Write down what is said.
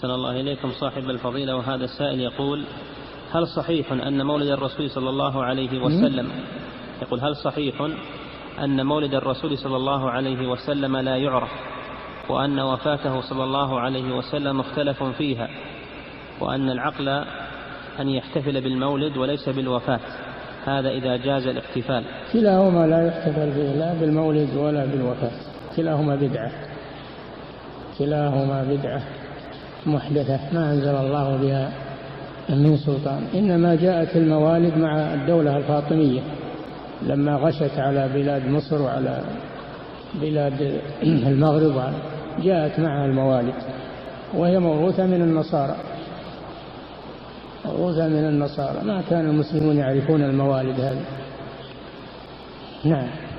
أحسن الله إليكم صاحب الفضيلة. وهذا السائل يقول: هل صحيح أن مولد الرسول صلى الله عليه وسلم يقول هل صحيح أن مولد الرسول صلى الله عليه وسلم لا يعرف، وأن وفاته صلى الله عليه وسلم مختلف فيها، وأن العقل أن يحتفل بالمولد وليس بالوفاة، هذا إذا جاز الاحتفال؟ كلاهما لا يحتفل به، لا بالمولد ولا بالوفاة، كلاهما بدعة، كلاهما بدعة محدثة ما أنزل الله بها من سلطان. إنما جاءت الموالد مع الدولة الفاطمية لما غشت على بلاد مصر وعلى بلاد المغرب، جاءت معها الموالد، وهي موروثة من النصارى، موروثة من النصارى. ما كان المسلمون يعرفون الموالد هذه. نعم.